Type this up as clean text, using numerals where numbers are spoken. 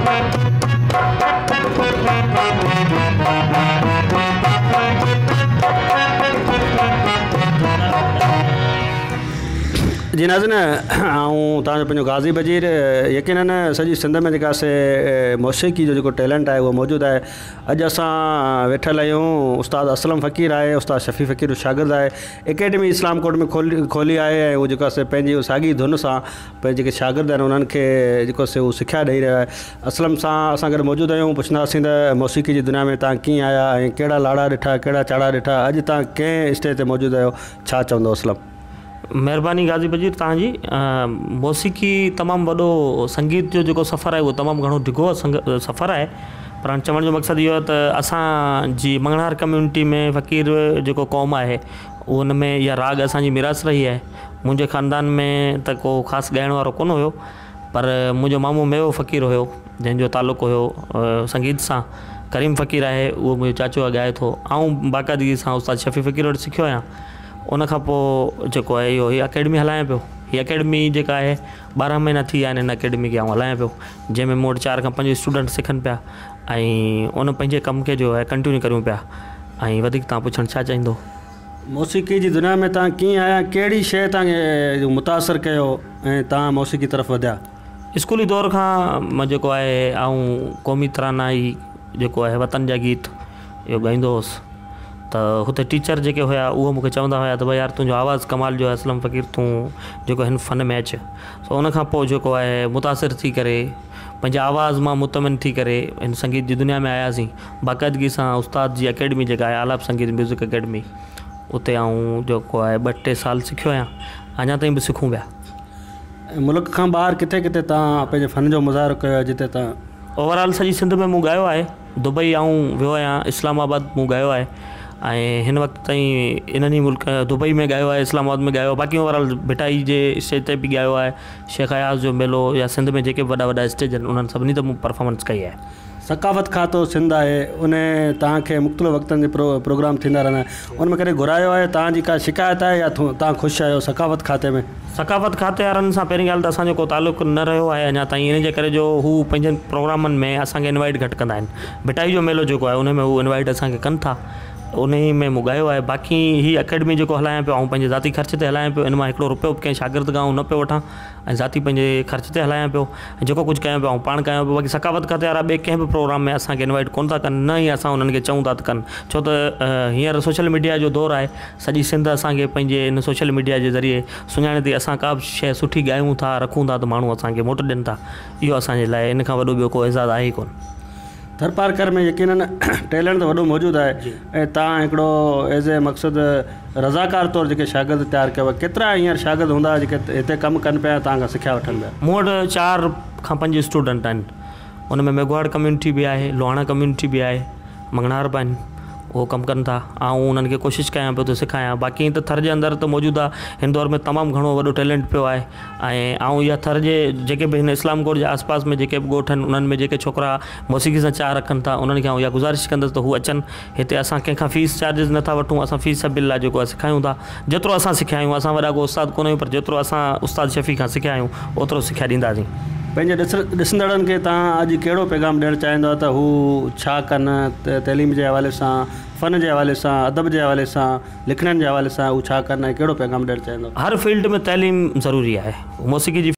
जी नाज़रीन ऐं तव्हांजो गाज़ी बजीर यकीनन सॼी सिंध में जेका से मौसीक़ी जो जेको टैलेंट आहे उहो मौजूदु आहे। अॼु असां वेठल आहियूं उस्ताद असलम फ़क़ीर आहे, उस्ताद शफ़ी फ़क़ीर शागिर्द आहे, एकेडमी इस्लाम कोट में खोली आहे ऐं उहो जेको आहे पंहिंजी साॻी धुन सां पंहिंजे जेके शागिर्द आहिनि उन्हनि खे जेको से उहो सिखिया ॾेई रहियो आहे। असलम सां असां गॾु मौजूदु आहियूं, पुछंदासीं त मौसीक़ी जी दुनिया में तव्हां कीअं आया ऐं कहिड़ा लाड़ा ॾिठा, कहिड़ा चाड़ा ॾिठा, अॼु तव्हां कंहिं स्टेज ते मौजूदु आहियो, छा चवंदो असलम? मेहरबानी गाज़ी बजीर तव्हांजी। मौसीक़ी तमामु वॾो संगीत जो जेको सफ़र आहे उहो तमामु घणो डिघो सफ़र आहे, पर हाणे चवण जो मक़सदु इहो आहे त असांजी मंगणार कम्यूनिटी में फ़क़ीर जेको क़ौम आहे उन में इहा राग असांजी मिरास रही आहे। मुंहिंजे ख़ानदान में त को ख़ासि ॻाइण वारो कोन हुयो, पर मुंहिंजो मामू मेवो फ़क़ीर हुयो जंहिंजो तालुक़ु हुयो संगीत सां। करीम फ़क़ीर आहे, उहो मुंहिंजो चाचो आहे ॻाए थो, ऐं बाक़ाइदगी सां उस्ताद शफ़ी फ़क़ीर वटि सिखियो आहियां। उन खां पोइ जेको आहे इहो हीअ अकेडमी हलायां पियो। हीअ अकेडमी जेका आहे 12 महीना थी विया आहिनि हिन अकेडमी खे आउं हलायां पियो, जंहिंमें मूं वटि 4 खां 5 स्टूडेंट सिखनि पिया ऐं उन पंहिंजे कम खे जो आहे कंटिन्यू करियूं पिया। ऐं वधीक तव्हां पुछणु छा चाहींदो? मौसीक़ी जी दुनिया में तव्हां कीअं आया, कहिड़ी शइ तव्हांखे मुतासिर कयो ऐं तव्हां मौसीक़ी तरफ़ वधिया? स्कूली दौर खां मां जेको आहे ऐं क़ौमी तराना ई जेको आहे वतन जा गीत इहो ॻाईंदो हुउसि, त हुते टीचर जेके हुआ उहो मूंखे चवंदा हुआ त भई यार तुंहिंजो आवाज़ु कमाल जो आहे असलम फ़क़ीर, तूं जेको हिन फ़न में अचु। सो उन खां पोइ जेको आहे मुतासिर थी करे पंहिंजे आवाज़ मां मुतमिन थी करे हिन संगीत जी दुनिया में आयासीं। बाक़ाइदगी सां उस्ताद जी अकेडमी जेका आहे आलाप संगीत म्यूज़िक अकेडमी, उते आउं जेको आहे 2-3 साल सिखियो आहियां, अञा ताईं बि सिखूं पिया। मुल्क खां ॿाहिरि किथे किथे तव्हां पंहिंजे फ़न जो मुज़ाहिरो कयो आहे जिते तव्हां? ओवरऑल सॼी सिंध में मूं ॻायो आहे, दुबई आऊं वियो आहियां, इस्लामाबाद मूं ॻायो आहे ऐं हिन वक़्तु ताईं इन्हनि ई मुल्क दुबई में ॻायो आहे, इस्लामाबाद में ॻायो, बाक़ी ओवरऑल भिटाई जे स्टेज ते बि ॻायो आहे, शेख अयाज़ जो मेलो या सिंध में जेके वॾा वॾा स्टेज आहिनि उन्हनि सभिनी ते मूं परफॉर्मेंस कई आहे। सकाफ़त खातो सिंध आहे, उन तव्हांखे मुख़्तलिफ़ वक़्तनि जे प्रोग्राम थींदा रहंदा आहिनि, उन में कॾहिं घुरायो आहे? तव्हांजी का शिकायत आहे या तव्हां ख़ुशि आहियो सकाफ़त खाते में? सकाफ़त खाते वारनि सां पहिरीं ॻाल्हि त असांजो को तालुक़ु न रहियो आहे अञा ताईं, इन जे करे जो हू पंहिंजनि प्रोग्रामनि में असांखे इनवाइट घटि कंदा आहिनि। भिटाई जो मेलो जेको आहे उन में हू इनवाइट असांखे कनि था, उन ई में मूं ॻायो आहे। बाक़ी ही अकेडमी जेको हलायां पियो ऐं पंहिंजे ज़ाती ख़र्च ते हलायां पियो, इन मां हिकिड़ो रुपयो कंहिं शागिर्द खां न पियो वठां ऐं ज़ाती पंहिंजे ख़र्च ते हलायां पियो, ऐं जेको कुझु कयां पियो ऐं पाण कयां पियो। बाक़ी सकाफ़त खाते वारा ॿिए कंहिं बि प्रोग्राम में असांखे इनवाइट कोन था कनि, न ई असां उन्हनि खे चऊं था त कनि, छो त हींअर सोशल मीडिया जो दौरु आहे, सॼी सिंध असांखे पंहिंजे इन सोशल मीडिया जे ज़रिए सुञाणे थी। असां का बि शइ सुठी ॻायूं था, रखूं था, त माण्हू असांखे मोट ॾियनि था, इहो असांजे लाइ इन खां वॾो ॿियो को एज़ाज़ु आहे ई कोन। थर पारकर में यकीनन टैलेंट त वॾो मौजूदु आहे ऐं तव्हां हिकिड़ो एज़ ए मक़सदु रज़ाकार तौरु जेके शागिर्द तयारु कयो, केतिरा हींअर शागिर्द हूंदा जेके हिते कमु कनि पिया तव्हां खां सिखिया वठनि पिया? मूं वटि 4 खां 5 स्टूडेंट आहिनि, उन में मेघवाड़ कम्यूनिटी बि आहे, लोहाणा कम्यूनिटी बि आहे, मंगणार बि आहिनि, उहो कमु कनि था ऐं उन्हनि खे कोशिशि कयां पियो त सेखारियां। बाक़ी त थर जे अंदरि त मौजूदा हिन दौर में तमामु घणो वॾो टैलेंट पियो आहे ऐं इहा थर जे जेके बि हिन इस्लाम कोट जे आसपास में जेके बि ॻोठ आहिनि उन्हनि में जेके छोकिरा मौसीक़ी सां चाह रखनि था उन्हनि खे आउं इहा गुज़ारिश कंदुसि त हू अचनि हिते। असां कंहिंखां फ़ीस चार्जिस नथा वठूं, असां फ़ीस बिल आहे जेको आहे सेखारियूं था, जेतिरो असां सिखिया आहियूं, असां वॾा को उस्ताद कोन आहियूं, पर जेतिरो असां उस्ताद शफ़ी खां सिखिया आहियूं ओतिरो सिखिया ॾींदासीं। पंहिंजे ॾिसंदड़नि खे तव्हां अॼु कहिड़ो पैगाम ॾियणु चाहींदो त हू छा कनि, तइलीम जे हवाले सां, फ़न जे हवाले सां, अदब जे हवाले सां, लिखण जे हवाले सां हू छा कनि ऐं कहिड़ो पैगाम ॾियणु चाहींदो? हर फील्ड में तइलीम ज़रूरी आहे, मौसीक़ी जी